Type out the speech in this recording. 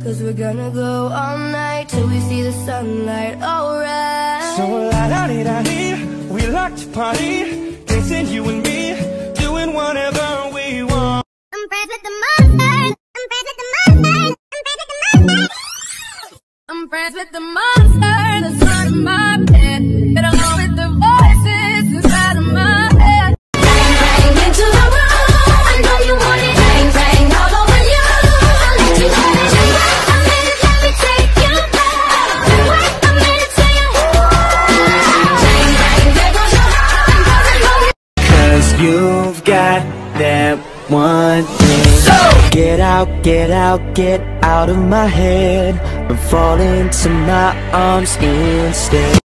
'cause we're gonna go all night till we see the sunlight, alright. So la-da-dee-da-dee, we like to party, dancing you and me, doing whatever we want. I'm friends with the monsters, I'm friends with the monsters, I'm friends with the monsters. I'm friends with the monster that's under my bed, get along with the voices inside of my head. Bang, bang into the room, I know you want it. Bang, bang all over you, I'll let you have it. Wait a minute, let me take you back. Wait a minute till you bang, bang, there goes your heart. 'Cause you've got that one thing. So get out, get out, get out of my head and fall into my arms instead.